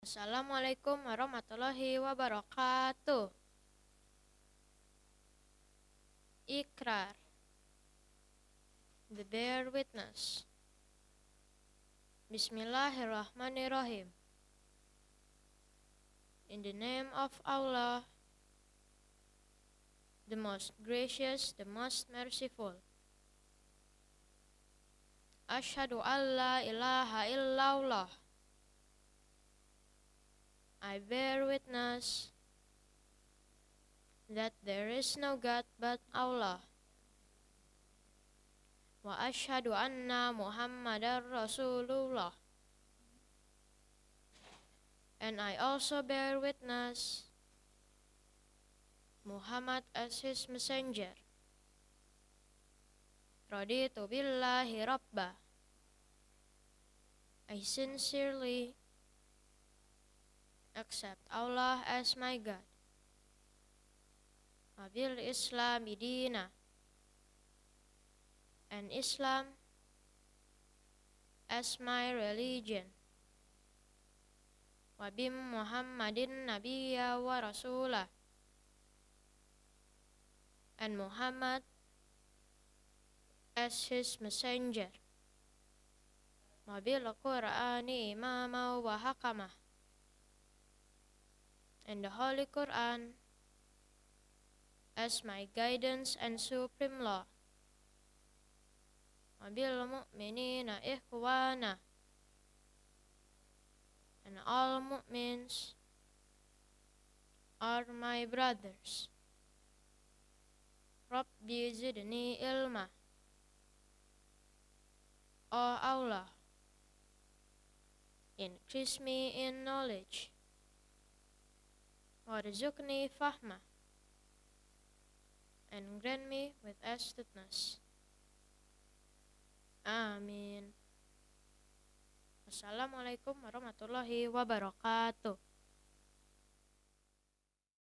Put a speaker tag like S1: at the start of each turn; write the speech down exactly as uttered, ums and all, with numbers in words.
S1: Assalamualaikum warahmatullahi wabarakatuh. Ikrar. The Bear Witness. Bismillahirrahmanirrahim. In the name of Allah, the most gracious, the most merciful. Ashhadu an la ilaha illallah. I bear witness that there is no God but Allah. Wa ashhadu anna Muhammadar Rasulullah. And I also bear witness Muhammad as his messenger. Raditu billahi rabba. I sincerely accept Allah as my God. Wabil Islam dina, and Islam as my religion. Wabim Muhammadin Nabiyya wa Rasulah, and Muhammad as his messenger. Wabil Qur'ani imama wa hakamah, and the Holy Quran as my guidance and supreme law. Wabil mu'minina ikhwana, and all mu'mins are my brothers. Rabbi zidni ilma. O Allah, increase me in knowledge. Warzuqni fahma, and grant me with astuteness. Amin. Assalamualaikum warahmatullahi wabarakatuh.